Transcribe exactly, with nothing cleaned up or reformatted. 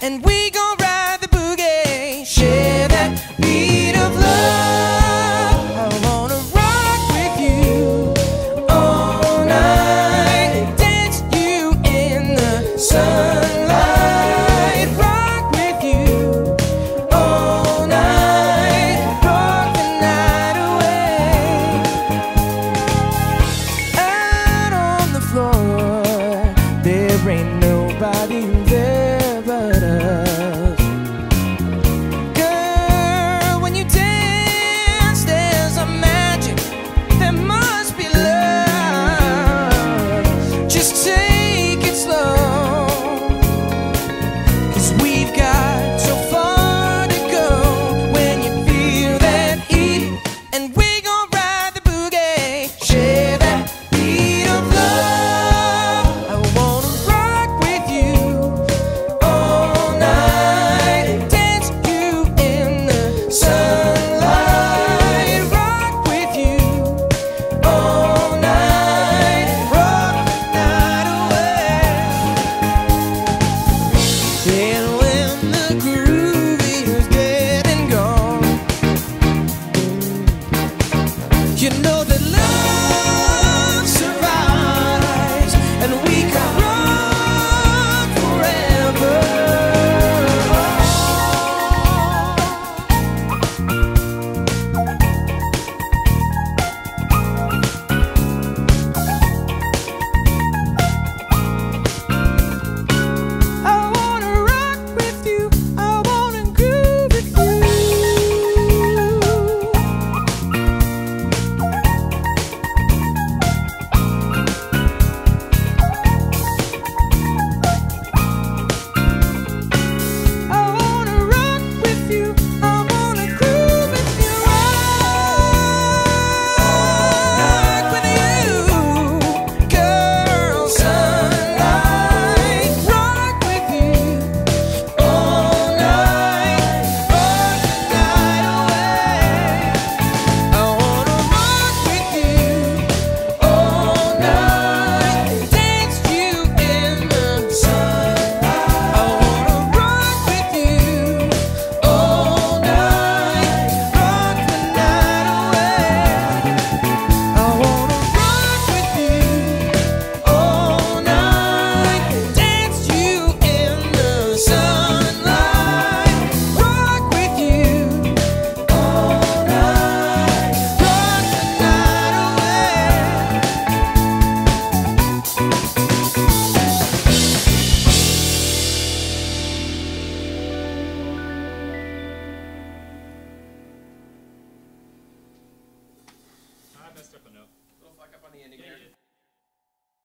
and we gon' ride the boogie. Share that beat of love. I wanna rock with you all night, dance you in the sunlight, rock with you all night, rock the night away. Out on the floor, there ain't nobody there.